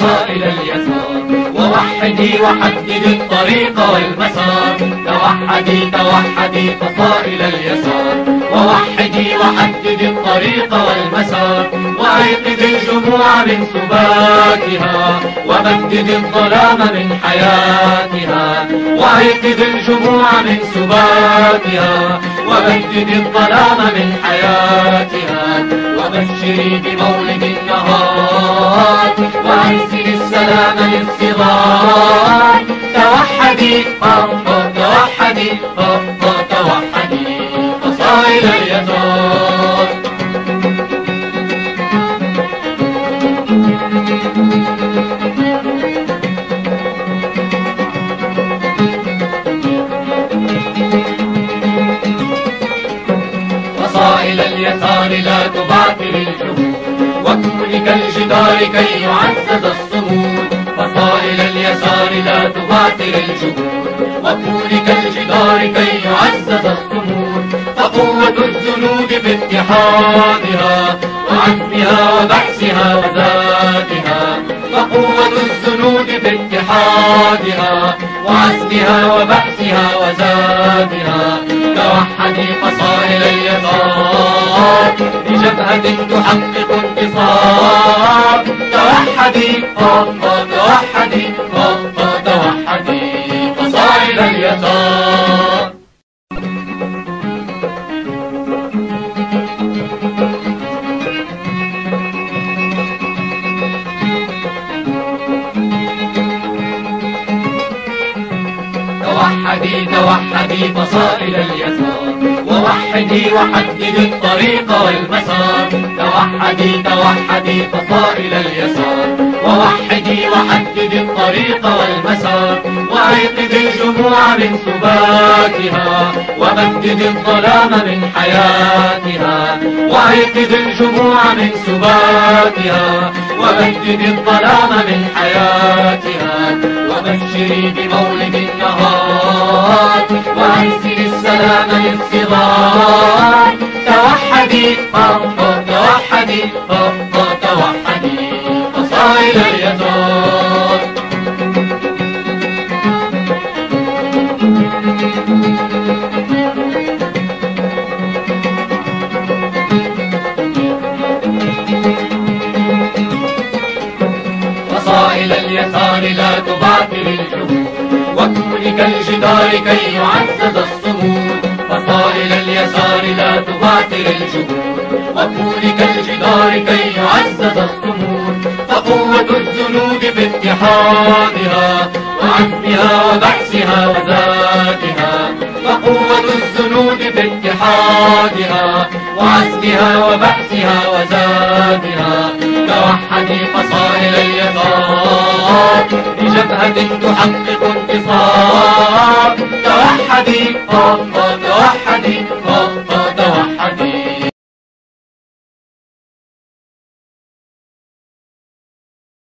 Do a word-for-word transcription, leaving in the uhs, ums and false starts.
فصائل اليسار. ووحدي وحدد الطريق والمسار، توحدي توحدي فصائل اليسار. ووحدي وحدد الطريق والمسار، وأيقظ الجموع من سباتها، وبدد الظلام من حياتها. وأيقظ الجموع من سباتها، وبدد الظلام من حياتها. وبشري بمولد النهار، وأنزل السلام للصغار. توحدي الله توحدي الله توحدي فصائل اليسار. فصائل اليسار لا تبعثر الجهود، وكن كالجدار كي يعزز الصمود. فصائل اليسار لا تبعثر الجهود، وكن كالجدار كي يعزز الصمود. فقوة الذنوب باتحادها، وعزمها وبحثها وذاتها. فقوة الذنوب باتحادها، وعزمها وبحثها وذاتها. توحدي فصائل اليسار، بجبهة تحقق انتصار. توحدي الله توحدي الله توحدي فصائل اليسار. توحدي توحدي فصائل اليسار. ووحدي وحدد الطريق والمسار، توحدي توحدي فصائل اليسار. ووحدي وحدد الطريق والمسار، وأيقظ الجموع من سباتها، وبدد الظلام من حياتها. وأيقظ الجموع من سباتها، وبدد الظلام من حياتها. وبشري بمولد النهار، وأنزل السلام للصغار. توحدي الله توحدي الله توحدي فصائل اليسار. فصائل اليسار لا تبعثر الجهود، وكن كالجدار كي يعزز الصمود. فصائل اليسار لا تبعثر الجهود، وكن كالجدار كي يعزز الصمود. فقوة الذنوب باتحادها، وعزمها وبحثها وذاتها. فقوة الذنوب باتحادها، وعزمها وبحثها وذاتها. توحدي فصائل اليسار، بجبهة تحقق انتصار. توحدي الله توحدي الله